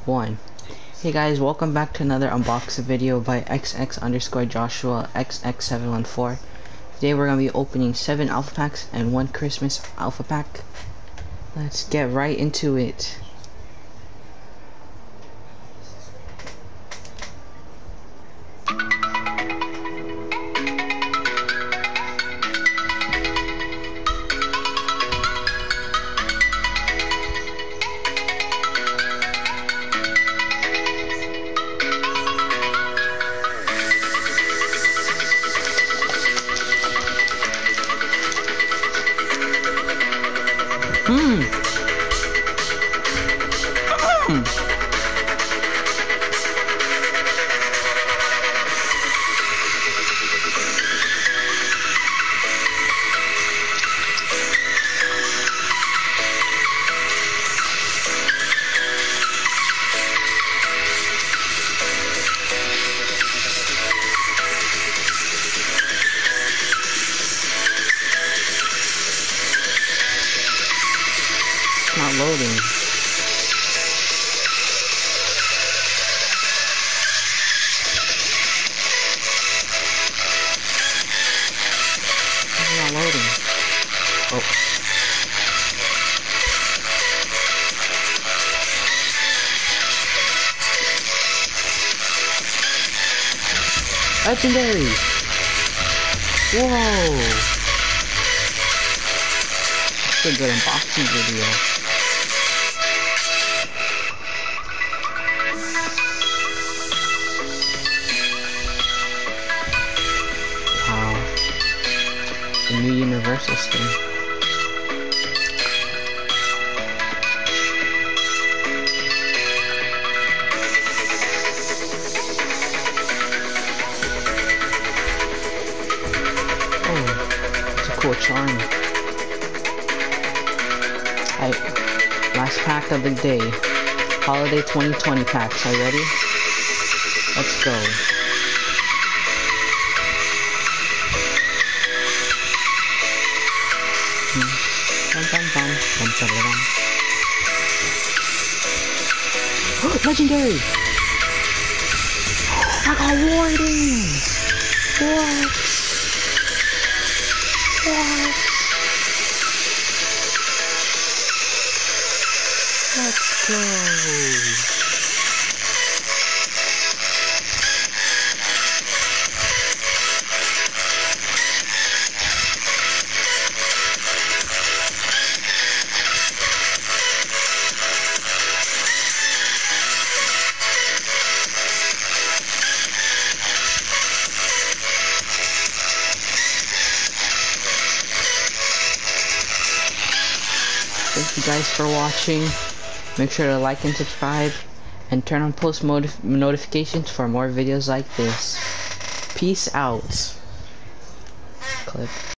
1. Hey guys, welcome back to another unboxing video by XX_Joshua XX714. Today we're going to be opening 7 alpha packs and 1 Christmas alpha pack. Let's get right into it. Not loading. It's not loading. Oh. Legendary. Whoa. That's a good unboxing video. The new Universal skin. Oh, it's a cool charm. Alright, last pack of the day. Holiday 2020 packs. Are you ready? Let's go. Legendary! I got Warden! What? Let's go! Thank you guys for watching. Make sure to like and subscribe and turn on post notifications for more videos like this. Peace out. Clip.